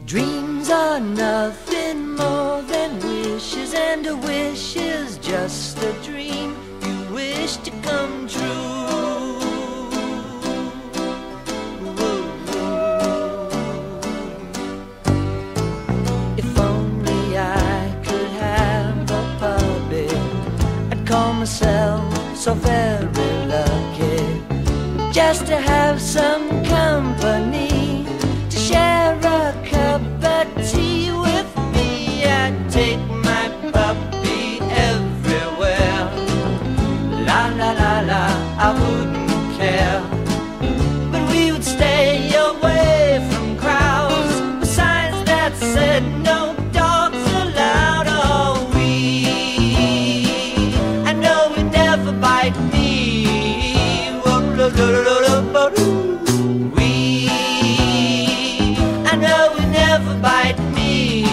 Dreams are nothing more than wishes, and a wish is just a dream you wish to come true. If only I could have a puppet, I'd call myself so very lucky, just to have some company, to share a cup of tea with me. I'd take my puppy everywhere. La la la la, I wouldn't care. But we would stay away from crowds with signs that said no dogs allowed. Oh, I know we'd never bite me. I know we'd never bite me.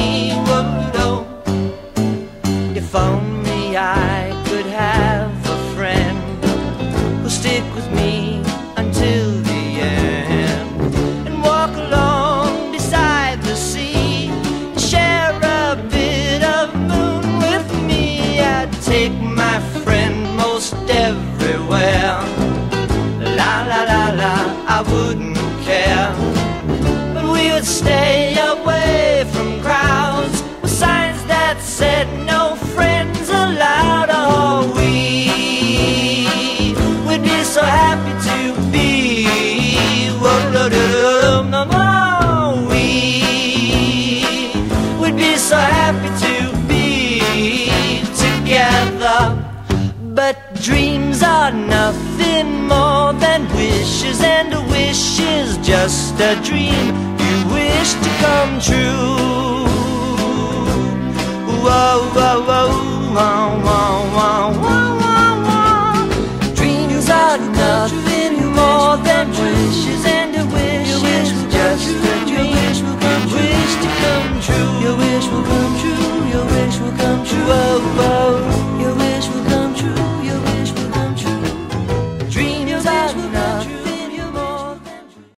If only I could have a friend who'll stick with me until the end, and walk along beside the sea, and share a bit of moon with me. I'd take my friend most everywhere. La la la la, I wouldn't care. But we would stay away from crowds with signs that said no friends allowed. Oh, we'd be so happy to be. We'd be so happy to be together. But dreams are nothing more than wishes, and a wish is just a dream you wish to come true. Whoa, whoa, whoa, whoa, whoa.